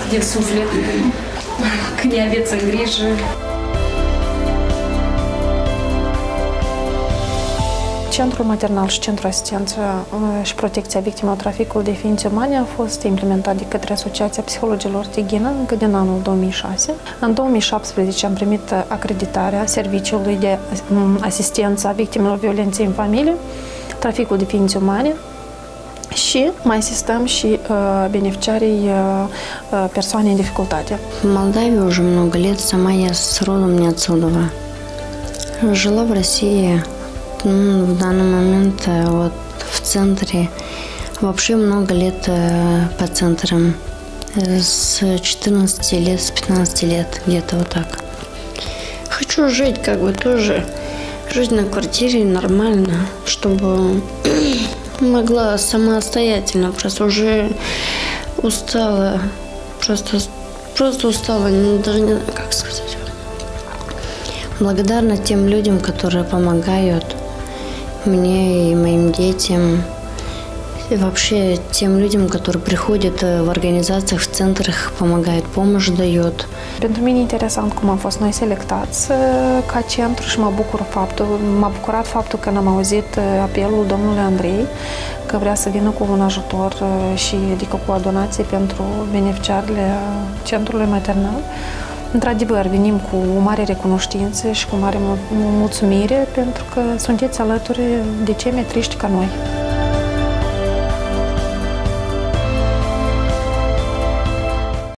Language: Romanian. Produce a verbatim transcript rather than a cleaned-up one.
din suflet când ne aveți în grijă. Centrul maternal și Centrul asistență și protecția victimelor traficului de ființe umane a fost implementat de către Asociația Psihologilor Tighina încă din anul două mii șase. În două mii șaptesprezece am primit acreditarea Serviciului de Asistență a Victimelor Violenței în Familie, traficul de ființe umane, și mai asistăm și uh, beneficiarii uh, persoane în dificultate. В Молдавии уже много лет, сама я с родом не отсюда. Жила в России. Ну, в данный момент вот в центре вообще много лет по центрам. С четырнадцати лет, с пятнадцати лет, где-то вот так. Хочу жить как бы тоже, жить на квартире нормально, чтобы могла самостоятельно, просто уже устала, просто, просто устала, даже не знаю, как сказать. Благодарна тем людям, которые помогают мне и моим детям, и вообще tем людям, которые приходят в организациях, в центрах, помогают, помощь дают. Pentru mine e interesant cum am fost noi selectați ca centru și mă bucur faptul, m-a bucurat faptul că am auzit apelul domnului Andrei că vrea să vină cu un ajutor și adică cu o donație pentru beneficiarele centrului maternal. Într-adevăr, venim cu o mare recunoștință și cu mare mulțumire pentru că sunteți alături de cei mai triști ca noi.